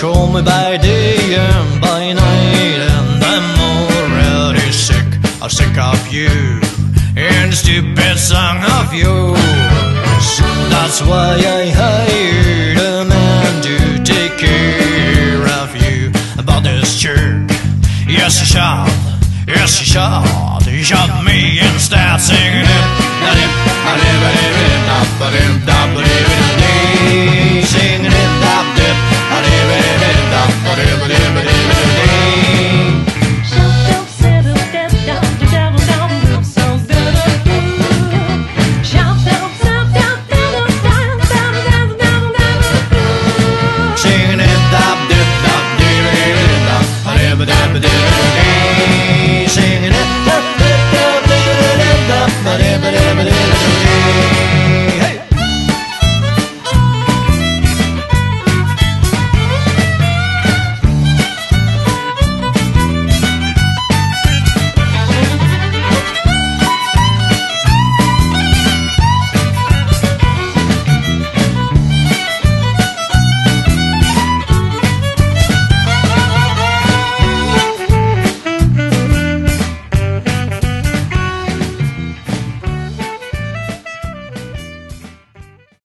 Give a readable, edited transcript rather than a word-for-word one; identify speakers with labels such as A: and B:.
A: call me by day and by night, and I'm already sick of you and the stupid song of yours. That's why I hired a man to take care of you. About this jerk, yes he shot, yes he shot. He shot me instead, singing it.